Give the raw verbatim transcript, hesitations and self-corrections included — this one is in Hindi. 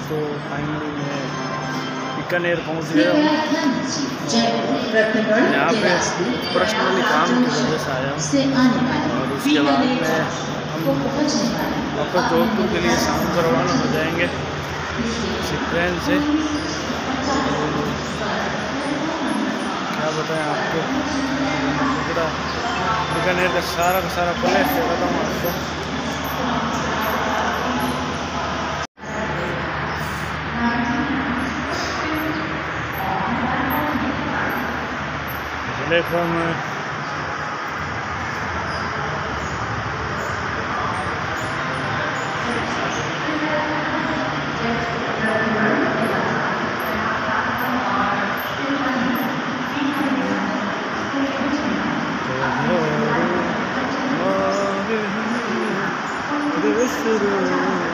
तो फाइनली मैं बीकानेर पहुंच गया हूँ। यहाँ पे पर्सनली काम की वजह से आया हूँ और उसके बाद में हम वापस जोधपुर के लिए शाम को रवाना हो जाएंगे इसी ट्रेन से। क्या बताएं आपको, बीकानेर का सारा का सारा प्लेस दिखाता हूँ आपको। प्लेटफॉर्म में